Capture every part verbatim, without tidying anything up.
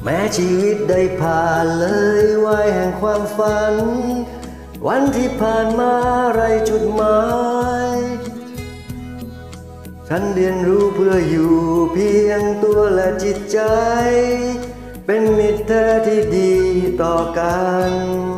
แม้ชีวิตได้ผ่านเลยวัยแห่งความฝันวันที่ผ่านมาไรจุดหมายฉันเรียนรู้เพื่ออยู่เพียงตัวและจิตใจเป็นมิตรแท้ที่ดีต่อกัน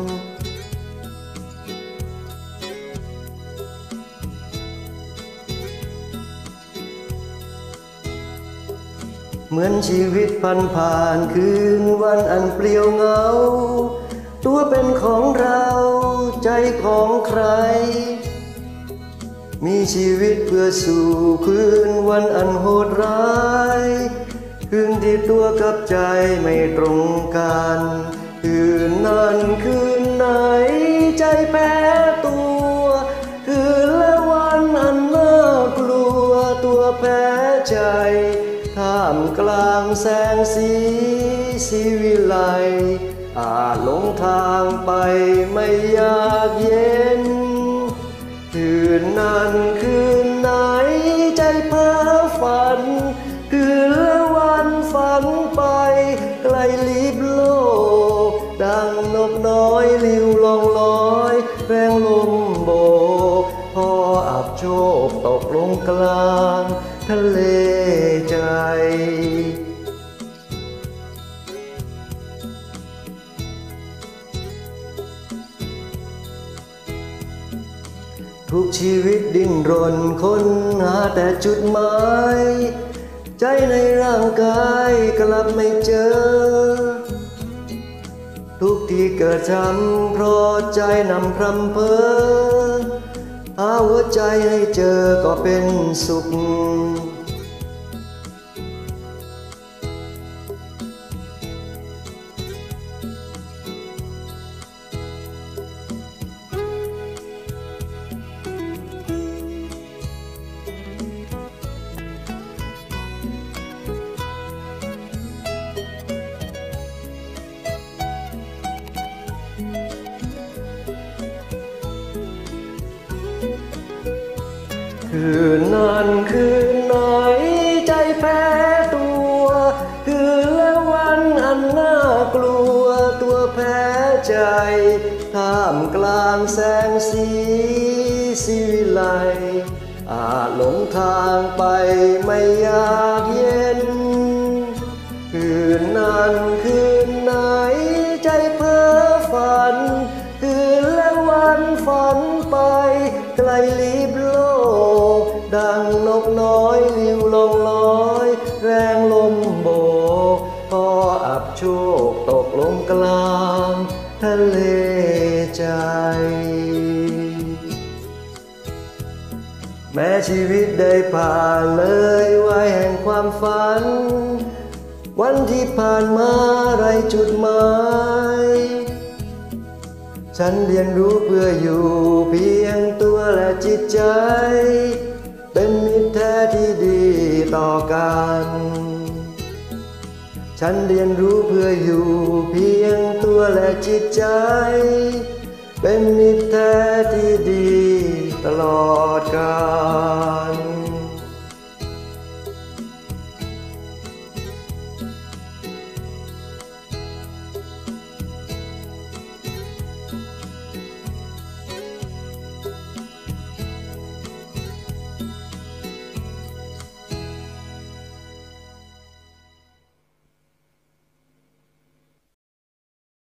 เหมือนชีวิตพันผ่านคืนวันอันเปลี่ยวเหงาตัวเป็นของเราใจของใครมีชีวิตเพื่อสู่คืนวันอันโหดร้ายคืนที่ตัวกับใจไม่ตรงกันคืนนั้นคืนไหนใจแพ้ตัวคืนและวันอันน่ากลัวตัวแพ้ใจท่ามกลางแสงสีสีวิไลอาจหลงทางไปไม่อยากเย็นคืนนั้นคืนไหนใจเพ้อฝันคืนและวันฝันไปไกลลิบโลกดังนกน้อยลิวลองลอยแรงลมโบกพออับโชคตกลงกลางทะเลใจทุกชีวิตดิ้นรนค้นหาแต่จุดหมายใจในร่างกายกลับไม่เจอทุกที่เกิดช้ำเพราะใจนำพรำเพ้อหาหัวใจให้เจอก็เป็นสุขคืนนั้นคืนไหนใจแพ้ตัวคืนและวันอันน่ากลัวตัวแพ้ใจท่ามกลางแสงสีสีวิไลอาจหลงทางไปไม่อยากเย็นคืนนั้นคืนไหนใจเพ้อฝันคืนและวันฝันไปไกลลิบโลกดังนกน้อยลิวลองลอยแรงลมโบกพออับโชคตกลงกลางทะเลใจแม้ชีวิตได้ผ่านเลยวัยแห่งความฝันวันที่ผ่านมาไรจุดหมายฉันเรียนรู้เพื่ออยู่เพียงตัวและจิตใจเป็นมิตรแท้ที่ดีต่อกันฉันเรียนรู้เพื่ออยู่เพียงตัวและจิตใจเป็นมิตรแท้ที่ดีตลอดกาล